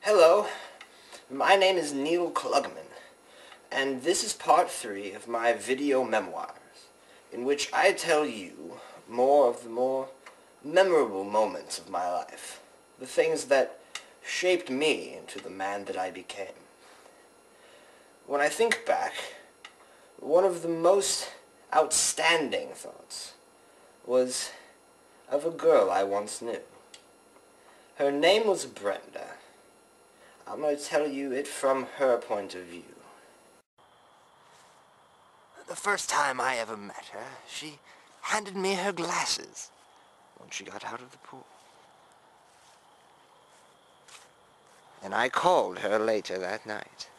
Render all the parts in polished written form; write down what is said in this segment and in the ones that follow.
Hello, my name is Neil Klugman, and this is part 3 of my video memoirs, in which I tell you more of the more memorable moments of my life, the things that shaped me into the man that I became. When I think back, one of the most outstanding thoughts was of a girl I once knew. Her name was Brenda. I'm going to tell you it from her point of view. The first time I ever met her, she handed me her glasses when she got out of the pool. And I called her later that night.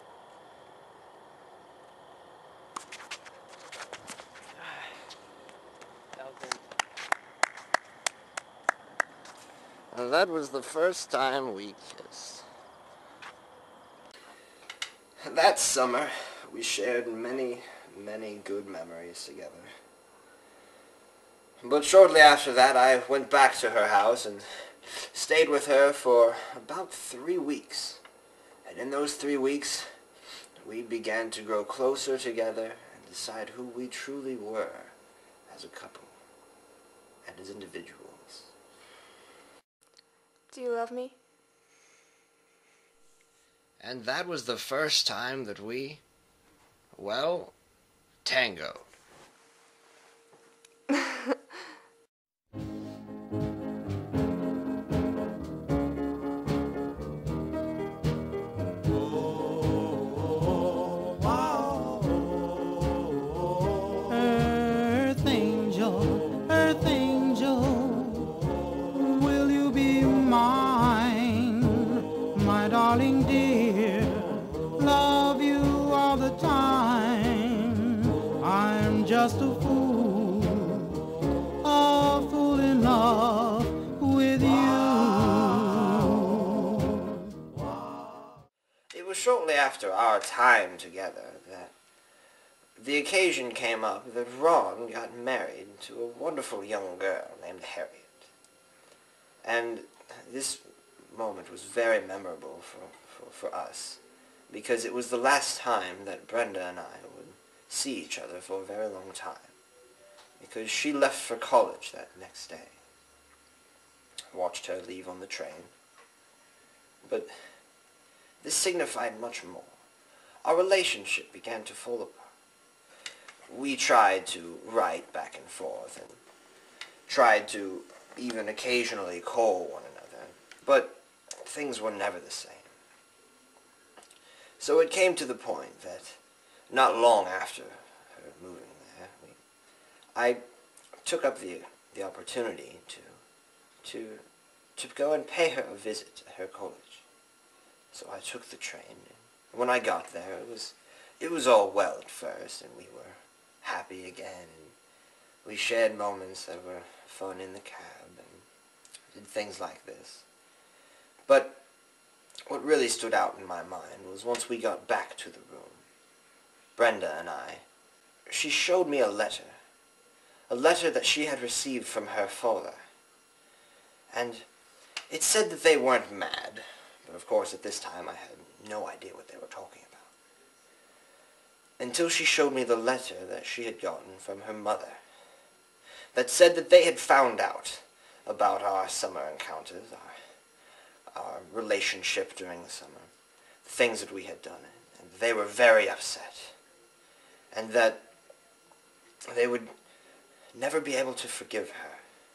And that was the first time we kissed. That summer, we shared many, many good memories together. But shortly after that, I went back to her house and stayed with her for about 3 weeks. And in those 3 weeks, we began to grow closer together and decide who we truly were as a couple and as individuals. Do you love me? And that was the first time that we, well, tangoed. Earth angel, will you be mine, my darling dear? Love you all the time. I'm just a fool in love with you. It was shortly after our time together that the occasion came up that Ron got married to a wonderful young girl named Harriet. And this moment was very memorable for us, because it was the last time that Brenda and I would see each other for a very long time, because she left for college that next day. I watched her leave on the train. But this signified much more. Our relationship began to fall apart. We tried to write back and forth, and tried to even occasionally call one another, but things were never the same. So it came to the point that, not long after her moving there, I took up the opportunity to go and pay her a visit at her college. So I took the train, and when I got there, it was all well at first, and we were happy again, and we shared moments that were fun in the cab, and did things like this. But what really stood out in my mind was once we got back to the room, Brenda and she showed me a letter that she had received from her father. And it said that they weren't mad, but of course at this time I had no idea what they were talking about, until she showed me the letter that she had gotten from her mother, that said that they had found out about our summer encounters, our relationship during the summer, the things that we had done, and they were very upset, and that they would never be able to forgive her.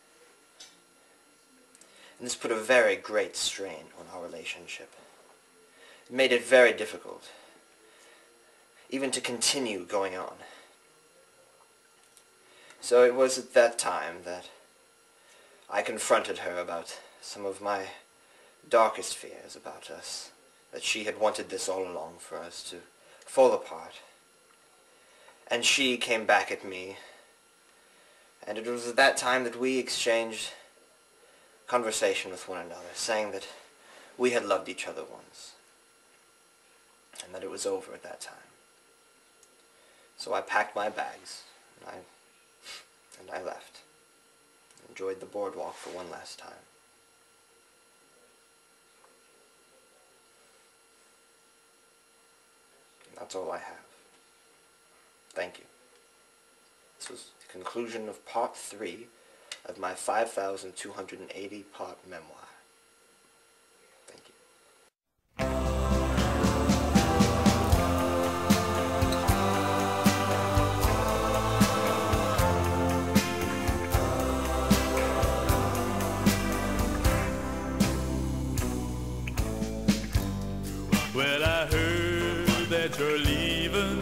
And this put a very great strain on our relationship. It made it very difficult even to continue going on. So it was at that time that I confronted her about some of my darkest fears about us, that she had wanted this all along for us to fall apart. And she came back at me, and it was at that time that we exchanged conversation with one another, saying that we had loved each other once, and that it was over at that time. So I packed my bags, and I left. Enjoyed the boardwalk for one last time. that's all I have. Thank you. This was the conclusion of part 3 of my 5,280 part memoir. Thank you. Well, I heard that you're leaving.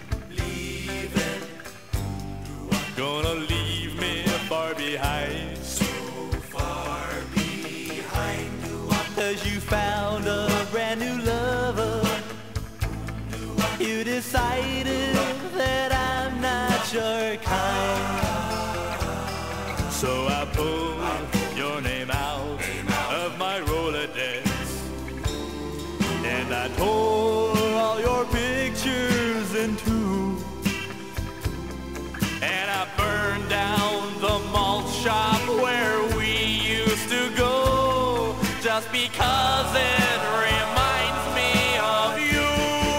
Gonna leave me far behind. So far behind. 'Cause you found a brand new lover. You decided that I'm not your kind. So I pulled your name out of my Rolodex. And I tore all your pictures in two. And I burned down the malt shop where we used to go, just because it reminds me of you.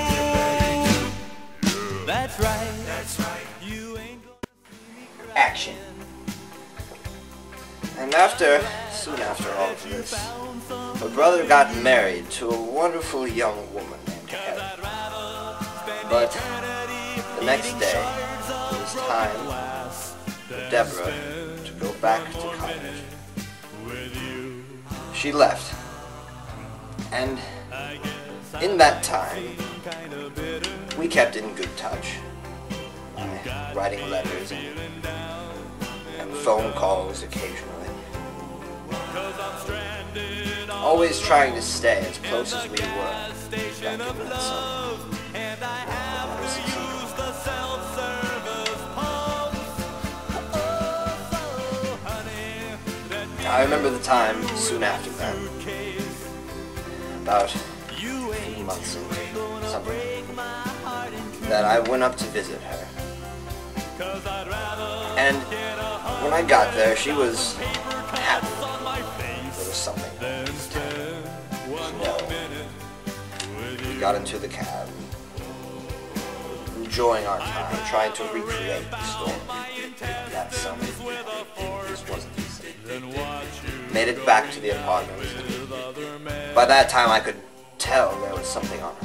That's right, you ain't gonna see me cry. Action. And soon after all of this, my brother got married to a wonderful young woman named Heather. But the next day, it was time for Deborah to go back to college. She left. And in that time, we kept in good touch, writing letters and phone calls occasionally. Always trying to stay as close as we were back in that summer. I remember the time soon after that, about a few months into something, that I went up to visit her. And when I got there, she was happy. There was something wrong with her. We got into the cab, enjoying our time, trying to recreate the story that summer. This wasn't easy. Made it back to the apartment. By that time, I could tell there was something on her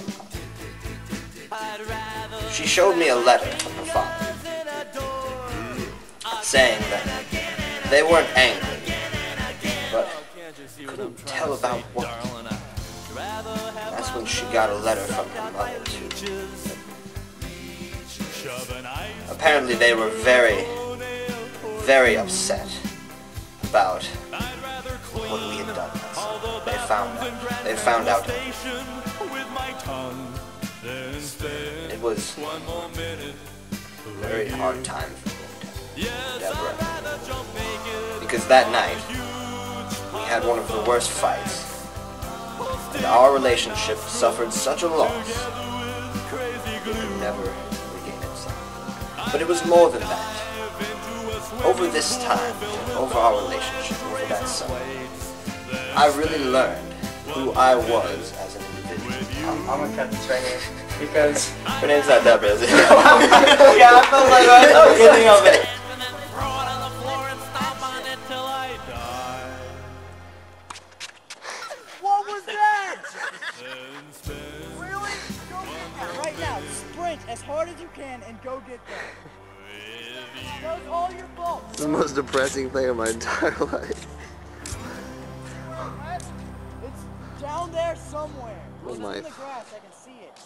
mind. She showed me a letter from her father, saying that they weren't angry, but couldn't tell about what. That's when she got a letter from her mother, too. Apparently they were very, very upset about what we had done that summer. They found out. It was a very hard time for me, Deborah, because that night we had one of the worst fights, and our relationship suffered such a loss it could never regain itself. But it was more than that. Over this time, over our relationship, over that summer, I really learned who I was as an individual. I'm gonna cut this right here because her name's not Deborah, is it? yeah, I felt like I was getting of it. What was that? Really? Go get that right now. Sprint as hard as you can and go get that. That was all your fault. It's the most depressing thing of my entire life. It's down there somewhere. Oh my. It's in the grass. I can see it.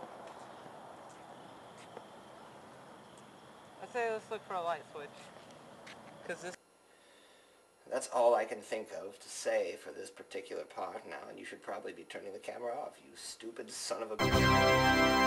I say let's look for a light switch. Cause this. That's all I can think of to say for this particular part now, and you should probably be turning the camera off, you stupid son of a bitch.